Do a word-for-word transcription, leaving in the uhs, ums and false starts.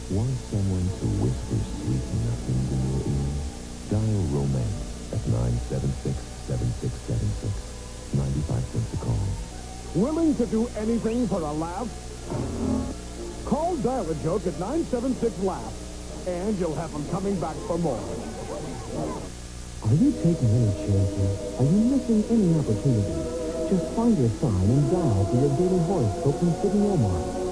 Want someone to whisper sweet nothings in your ear? Dial Romance at nine seven six, seven six seven six. ninety-five cents a call. Willing to do anything for a laugh? Call Dial-A-Joke at nine seven six laugh, and you'll have them coming back for more. Are you taking any chances? Are you missing any opportunities? Just find your sign and dial for your daily horoscope from City Omar.